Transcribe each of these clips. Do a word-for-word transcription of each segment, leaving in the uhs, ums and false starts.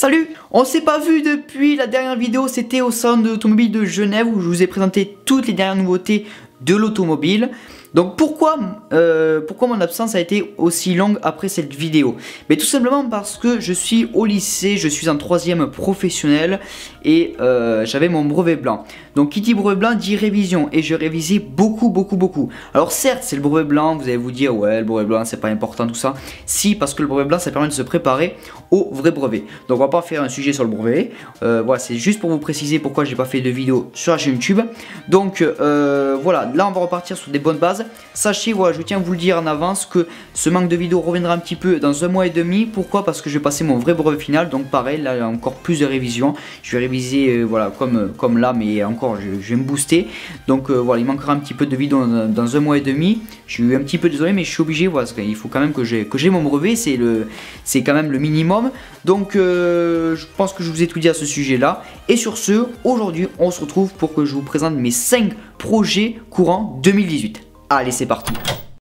Salut! On s'est pas vu depuis la dernière vidéo, c'était au salon de l'automobile de Genève où je vous ai présenté toutes les dernières nouveautés de l'automobile. Donc pourquoi, euh, pourquoi mon absence a été aussi longue après cette vidéo? Mais tout simplement parce que je suis au lycée, je suis en troisième professionnel et euh, j'avais mon brevet blanc. Donc qui dit brevet blanc dit révision et je révisais beaucoup beaucoup beaucoup. Alors certes c'est le brevet blanc, vous allez vous dire ouais le brevet blanc c'est pas important tout ça. Si, parce que le brevet blanc ça permet de se préparer au vrai brevet. Donc on va pas faire un sujet sur le brevet, euh, voilà c'est juste pour vous préciser pourquoi j'ai pas fait de vidéo sur la chaîne YouTube. Donc euh, voilà, là on va repartir sur des bonnes bases. Sachez, voilà, je tiens à vous le dire en avance que ce manque de vidéo reviendra un petit peu dans un mois et demi. Pourquoi? Parce que je vais passer mon vrai brevet final. Donc pareil, là il y a encore plus de révision. Je vais réviser euh, voilà comme, comme là, mais encore je, je vais me booster. Donc euh, voilà, il manquera un petit peu de vidéo dans, dans un mois et demi. Je suis un petit peu désolé, mais je suis obligé. Voilà, il faut quand même que j'ai que j'ai mon brevet. C'est le c'est quand même le minimum. Donc euh, je pense que je vous ai tout dit à ce sujet là. Et sur ce, aujourd'hui on se retrouve pour que je vous présente mes cinq projets courant deux mille dix-huit. Allez, c'est parti.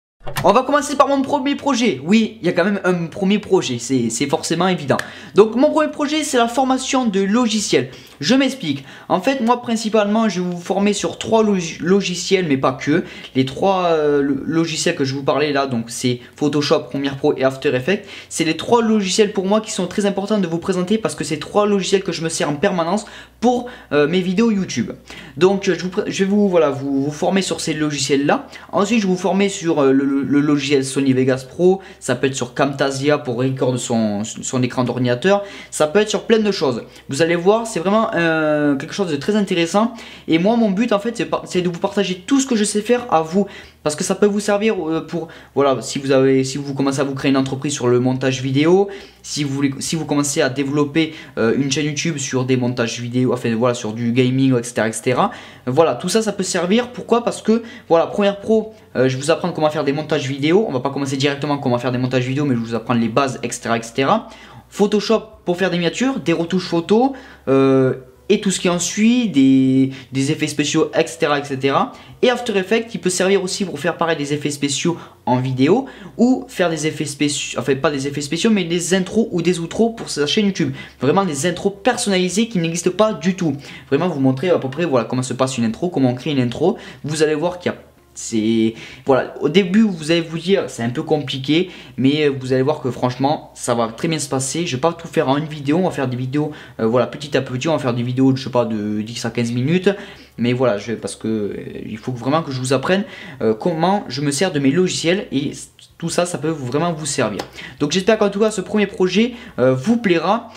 On va commencer par mon premier projet. Oui, il y a quand même un premier projet, c'est forcément évident. Donc mon premier projet, c'est la formation de logiciels. Je m'explique. En fait, moi principalement, je vais vous former sur trois log logiciels, mais pas que. Les trois euh, logiciels que je vous parlais là, donc c'est Photoshop, Premiere Pro et After Effects. C'est les trois logiciels pour moi qui sont très importants de vous présenter parce que c'est trois logiciels que je me sers en permanence pour euh, mes vidéos YouTube. Donc je, vous, je vais vous, voilà, vous, vous former sur ces logiciels là. Ensuite, je vais vous former sur euh, le, le logiciel Sony Vegas Pro. Ça peut être sur Camtasia pour recorder son, son écran d'ordinateur. Ça peut être sur plein de choses. Vous allez voir, c'est vraiment Euh, quelque chose de très intéressant et moi mon but en fait c'est de vous partager tout ce que je sais faire à vous parce que ça peut vous servir euh, pour voilà si vous avez si vous commencez à vous créer une entreprise sur le montage vidéo, si vous voulez si vous commencez à développer euh, une chaîne YouTube sur des montages vidéo, enfin voilà sur du gaming etc etc, voilà tout ça ça peut servir. Pourquoi? Parce que voilà Premiere Pro euh, je vais vous apprendre comment faire des montages vidéo. On va pas commencer directement comment faire des montages vidéo, mais je vais vous apprendre les bases etc etc. Photoshop pour faire des miniatures, des retouches photos euh, et tout ce qui en suit, des, des effets spéciaux etc etc. Et After Effects qui peut servir aussi pour faire pareil des effets spéciaux en vidéo ou faire des effets spéciaux, enfin pas des effets spéciaux mais des intros ou des outros pour sa chaîne YouTube. Vraiment des intros personnalisées qui n'existent pas du tout. Vraiment vous montrer à peu près voilà comment se passe une intro, comment on crée une intro. Vous allez voir qu'il y a c'est voilà, au début vous allez vous dire c'est un peu compliqué, mais vous allez voir que franchement ça va très bien se passer. Je vais pas tout faire en une vidéo, on va faire des vidéos euh, voilà petit à petit, on va faire des vidéos je sais pas de dix à quinze minutes, mais voilà je parce que euh, il faut vraiment que je vous apprenne euh, comment je me sers de mes logiciels et tout ça ça peut vraiment vous servir. Donc j'espère qu'en tout cas ce premier projet euh, vous plaira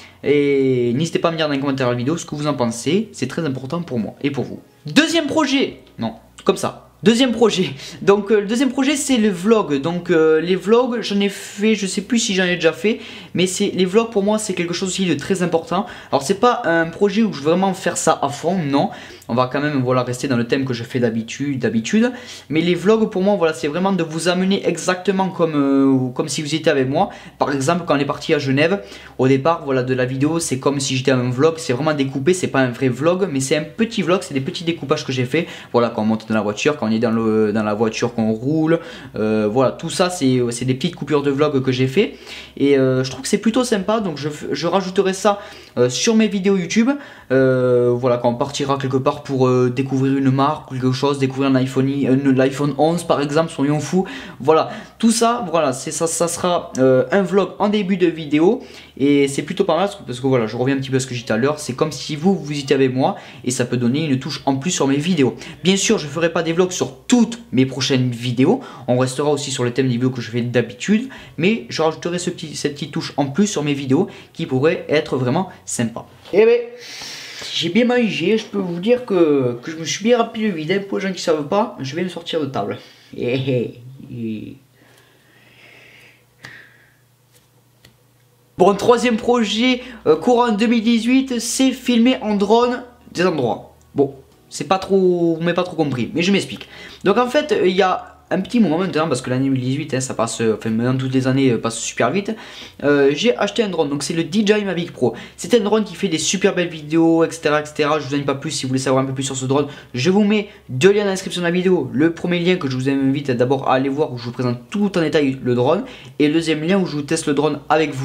et n'hésitez pas à me dire dans les commentaires de la vidéo ce que vous en pensez, c'est très important pour moi et pour vous. Deuxième projet, non comme ça. Deuxième projet, donc euh, le deuxième projet c'est le vlog. Donc euh, les vlogs j'en ai fait, je sais plus si j'en ai déjà fait, mais c'est les vlogs pour moi c'est quelque chose aussi de très important. Alors c'est pas un projet où je veux vraiment faire ça à fond, non. On va quand même voilà rester dans le thème que je fais d'habitude, d'habitude. Mais les vlogs pour moi voilà c'est vraiment de vous amener exactement comme euh, comme si vous étiez avec moi. Par exemple quand on est parti à Genève, au départ voilà de la vidéo c'est comme si j'étais un vlog, c'est vraiment découpé, c'est pas un vrai vlog, mais c'est un petit vlog, c'est des petits découpages que j'ai fait. Voilà quand on monte dans la voiture, quand on est dans le dans la voiture, qu'on roule, euh, voilà tout ça c'est des petites coupures de vlog que j'ai fait et euh, je trouve que c'est plutôt sympa. Donc je, je rajouterai ça euh, sur mes vidéos YouTube. Euh, voilà quand on partira quelque part pour euh, découvrir une marque ou quelque chose, découvrir un iPhone, euh, l'iPhone onze par exemple, soyons fous. Voilà, tout ça, voilà, c'est ça, ça sera euh, un vlog en début de vidéo et c'est plutôt pas mal parce que voilà, je reviens un petit peu à ce que j'ai dit tout à l'heure, c'est comme si vous vous étiez avec moi et ça peut donner une touche en plus sur mes vidéos. Bien sûr, je ferai pas des vlogs sur toutes mes prochaines vidéos, on restera aussi sur le thème des vidéos que je fais d'habitude, mais je rajouterai ce petit, cette petite touche en plus sur mes vidéos qui pourrait être vraiment sympa. Et ben j'ai bien mangé, je peux vous dire que, que je me suis bien rempli le vide. Pour les gens qui ne savent pas, je vais me sortir de table. Bon, troisième projet euh, courant deux mille dix-huit, c'est filmer en drone des endroits. Bon, c'est pas trop, vous m'avez pas trop compris, mais je m'explique. Donc en fait, il y a un petit moment maintenant parce que l'année deux mille dix-huit hein, ça passe, enfin maintenant toutes les années passent super vite. euh, J'ai acheté un drone, donc c'est le D J I Mavic Pro. C'est un drone qui fait des super belles vidéos etc etc. Je vous en dis pas plus, si vous voulez savoir un peu plus sur ce drone je vous mets deux liens dans la description de la vidéo. Le premier lien que je vous invite d'abord à aller voir où je vous présente tout en détail le drone, et le deuxième lien où je vous teste le drone avec vous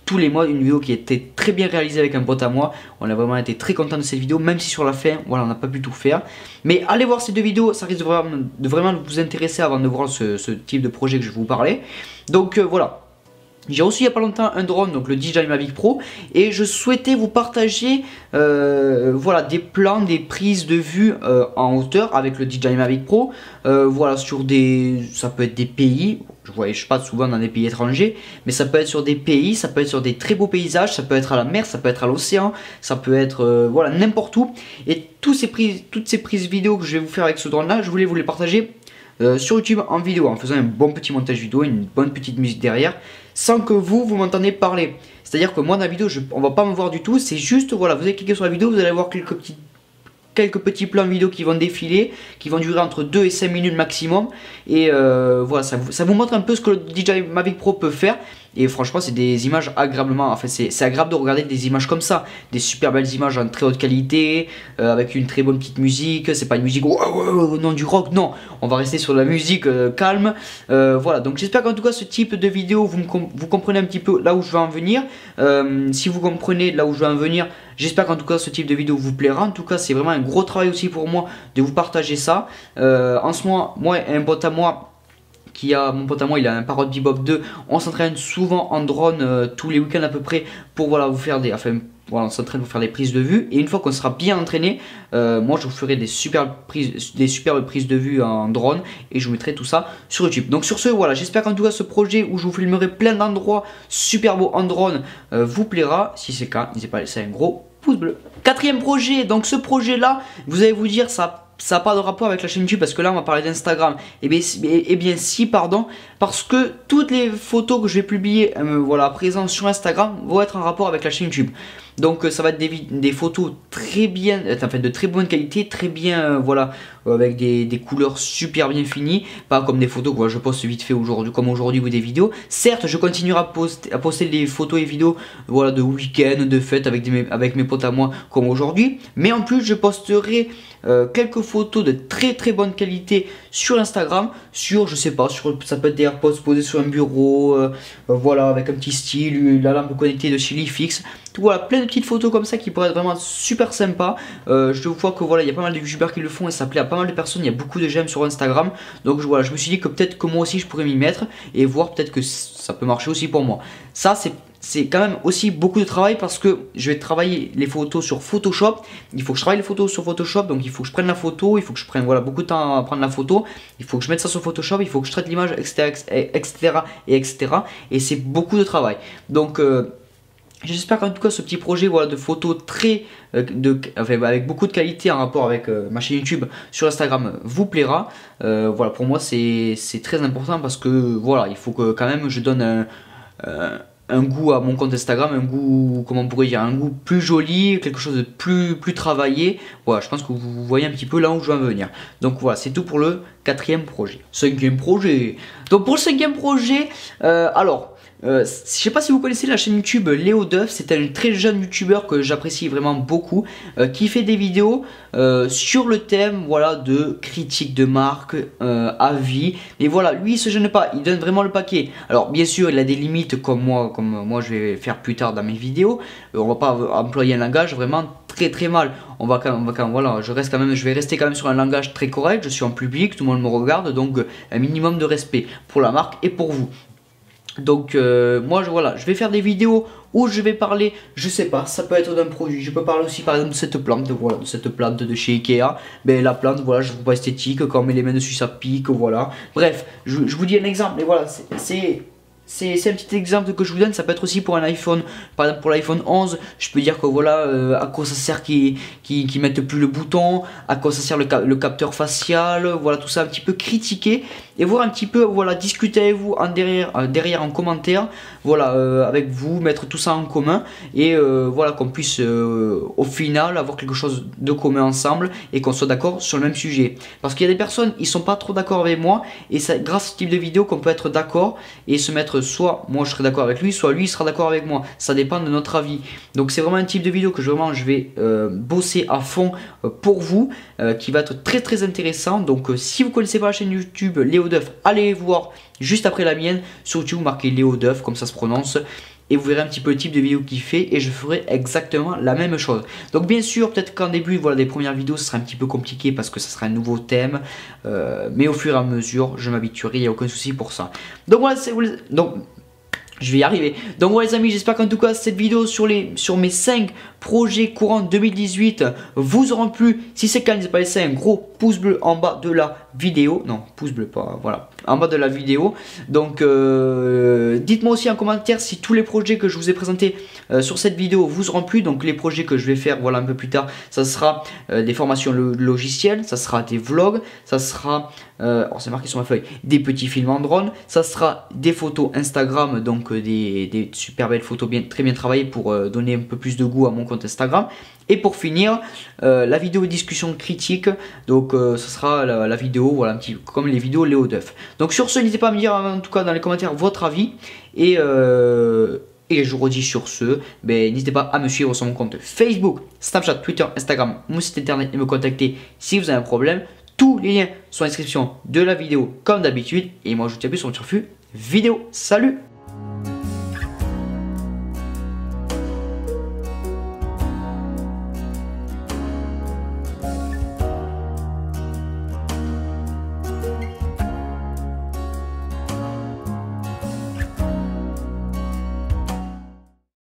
tous les mois, une vidéo qui était très bien réalisée avec un pote à moi. On a vraiment été très content de cette vidéo, même si sur la fin, voilà, on n'a pas pu tout faire. Mais allez voir ces deux vidéos, ça risque de vraiment, de vraiment vous intéresser avant de voir ce, ce type de projet que je vais vous parler. Donc euh, voilà. J'ai reçu il n'y a pas longtemps un drone, donc le D J I Mavic Pro, et je souhaitais vous partager euh, voilà, des plans, des prises de vue euh, en hauteur avec le D J I Mavic Pro, euh, voilà, sur des, ça peut être des pays, je voyage pas souvent dans des pays étrangers, mais ça peut être sur des pays, ça peut être sur des très beaux paysages, ça peut être à la mer, ça peut être à l'océan, ça peut être euh, voilà, n'importe où, et tous ces prises, toutes ces prises vidéo que je vais vous faire avec ce drone là, je voulais vous les partager Euh, sur YouTube en vidéo, en faisant un bon petit montage vidéo, une bonne petite musique derrière, sans que vous, vous m'entendez parler. C'est-à-dire que moi dans la vidéo, je, on va pas me voir du tout, c'est juste, voilà, vous allez cliquer sur la vidéo, vous allez voir quelques petits, quelques petits plans vidéo qui vont défiler, qui vont durer entre deux et cinq minutes maximum, et euh, voilà, ça vous, ça vous montre un peu ce que le D J I Mavic Pro peut faire. Et franchement, c'est des images agréablement, enfin c'est agréable de regarder des images comme ça, des super belles images en très haute qualité, euh, avec une très bonne petite musique. C'est pas une musique, oh, oh, oh, non, du rock, non, on va rester sur la musique euh, calme, euh, voilà. Donc j'espère qu'en tout cas ce type de vidéo, vous, me com vous comprenez un petit peu là où je veux en venir. Euh, si vous comprenez là où je veux en venir, j'espère qu'en tout cas ce type de vidéo vous plaira. En tout cas, c'est vraiment un gros travail aussi pour moi de vous partager ça. Euh, en ce moment, moi et un pote à moi, qui a, mon pote à moi, il a un Parrot Bebop deux, on s'entraîne souvent en drone euh, tous les week-ends à peu près pour voilà, vous faire des, enfin, voilà, on s'entraîne pour faire des prises de vue, et une fois qu'on sera bien entraîné, euh, moi je vous ferai des superbes prises, des superbes prises de vue en drone, et je vous mettrai tout ça sur YouTube. Donc sur ce, voilà, j'espère qu'en tout cas ce projet où je vous filmerai plein d'endroits super beaux en drone euh, vous plaira. Si c'est le cas, n'hésitez pas à laisser un gros pouce bleu. Quatrième projet, donc ce projet là, vous allez vous dire ça ça n'a pas de rapport avec la chaîne YouTube, parce que là on va parler d'Instagram. Et bien, et bien si, pardon, parce que toutes les photos que je vais publier euh, voilà, à présent sur Instagram vont être en rapport avec la chaîne YouTube. Donc euh, ça va être des, des photos très bien, euh, enfin de très bonne qualité, très bien, euh, voilà, euh, avec des, des couleurs super bien finies, pas comme des photos que voilà, je poste vite fait aujourd'hui, comme aujourd'hui, ou des vidéos. Certes, je continuerai à poster, à poster des photos et vidéos, voilà, de week-end, de fêtes avec, des, avec mes potes à moi, comme aujourd'hui. Mais en plus, je posterai euh, quelques photos de très très bonne qualité sur Instagram, sur, je sais pas, sur, ça peut être des AirPods posés sur un bureau, euh, euh, voilà, avec un petit style, la lampe connectée de chez Lifix. Voilà, plein de petites photos comme ça qui pourraient être vraiment super sympa. Euh, je vois que voilà, il y a pas mal de youtubeurs qui le font et ça plaît à pas mal de personnes. Il y a beaucoup de j'aime sur Instagram. Donc voilà, je me suis dit que peut-être que moi aussi je pourrais m'y mettre et voir peut-être que ça peut marcher aussi pour moi. Ça, c'est c'est quand même aussi beaucoup de travail, parce que je vais travailler les photos sur Photoshop. Il faut que je travaille les photos sur Photoshop, donc il faut que je prenne la photo, il faut que je prenne voilà, beaucoup de temps à prendre la photo, il faut que je mette ça sur Photoshop, il faut que je traite l'image, etc, etc et etc. Et c'est beaucoup de travail. Donc euh, j'espère qu'en tout cas ce petit projet voilà, de photos très, euh, de, enfin, avec beaucoup de qualité en rapport avec euh, ma chaîne YouTube sur Instagram vous plaira. Euh, voilà, pour moi c'est très important, parce que voilà, il faut que quand même je donne un, euh, un goût à mon compte Instagram, un goût, comment on pourrait dire, un goût plus joli, quelque chose de plus, plus travaillé. Voilà, je pense que vous voyez un petit peu là où je veux en venir. Donc voilà, c'est tout pour le quatrième projet. Cinquième projet. Donc pour le cinquième projet, euh, alors... Euh, je sais pas si vous connaissez la chaîne YouTube Léo Duff, c'est un très jeune youtubeur que j'apprécie vraiment beaucoup, euh, qui fait des vidéos euh, sur le thème voilà, de critique de marque, euh, avis, mais voilà, lui il se gêne pas, il donne vraiment le paquet. Alors bien sûr il a des limites comme moi, comme moi je vais faire plus tard dans mes vidéos, euh, on va pas employer un langage vraiment très très mal, on va quand même, on va quand même, voilà, je reste quand même, je vais rester quand même sur un langage très correct, je suis en public, tout le monde me regarde, donc un minimum de respect pour la marque et pour vous. Donc euh, moi je, voilà, je vais faire des vidéos où je vais parler, je sais pas, ça peut être d'un produit, je peux parler aussi par exemple de cette plante, voilà, de cette plante de chez Ikea, mais la plante, voilà, je trouve pas esthétique, quand on met les mains dessus ça pique, voilà. Bref, je, je vous dis un exemple, mais voilà, c'est... C'est un petit exemple que je vous donne, ça peut être aussi pour un iPhone, par exemple pour l'iPhone onze, je peux dire que voilà, euh, à quoi ça sert qu'ils qui, qui mettent plus le bouton, à quoi ça sert le, cap le capteur facial, voilà tout ça un petit peu critiquer, et voir un petit peu, voilà, discuter avec vous en derrière, euh, derrière en commentaire, voilà, euh, avec vous, mettre tout ça en commun, et euh, voilà qu'on puisse euh, au final avoir quelque chose de commun ensemble, et qu'on soit d'accord sur le même sujet. Parce qu'il y a des personnes, ils sont pas trop d'accord avec moi, et c'est grâce à ce type de vidéo qu'on peut être d'accord, et se mettre soit moi je serai d'accord avec lui, soit lui il sera d'accord avec moi, ça dépend de notre avis. Donc c'est vraiment un type de vidéo que je, vraiment je vais euh, bosser à fond euh, pour vous, euh, qui va être très très intéressant. Donc euh, si vous connaissez pas la chaîne YouTube Léo Duff, allez voir juste après la mienne sur YouTube, marquez Léo Duff comme ça se prononce. et vous verrez un petit peu le type de vidéo qu'il fait et je ferai exactement la même chose. Donc bien sûr, peut-être qu'en début, voilà, des premières vidéos, ce sera un petit peu compliqué parce que ça sera un nouveau thème, euh, mais au fur et à mesure, je m'habituerai, il n'y a aucun souci pour ça. Donc voilà, c'est... Donc, je vais y arriver. Donc voilà les amis, j'espère qu'en tout cas cette vidéo sur, les, sur mes cinq projets courants deux mille dix-huit vous auront plu. Si c'est le cas, n'hésitez pas à laisser un gros pouce bleu en bas de la vidéo. Non, pouce bleu pas, voilà, en bas de la vidéo. Donc euh, dites-moi aussi en commentaire si tous les projets que je vous ai présentés euh, sur cette vidéo vous auront plu. Donc les projets que je vais faire, voilà, un peu plus tard, ça sera euh, des formations logicielles, ça sera des vlogs, ça sera, euh, oh, c'est marqué sur ma feuille, des petits films en drone, ça sera des photos Instagram, donc euh, des, des super belles photos bien, très bien travaillées pour euh, donner un peu plus de goût à mon compte Instagram. Et pour finir, euh, la vidéo discussion critique, donc euh, ce sera la, la vidéo, voilà, un petit comme les vidéos Léo Duff. Donc sur ce, n'hésitez pas à me dire en tout cas dans les commentaires votre avis. Et, euh, et je vous redis sur ce, ben, n'hésitez pas à me suivre sur mon compte Facebook, Snapchat, Twitter, Instagram, mon site internet et me contacter si vous avez un problème. Tous les liens sont en description de la vidéo comme d'habitude. Et moi je vous dis à plus sur le refus vidéo. Salut!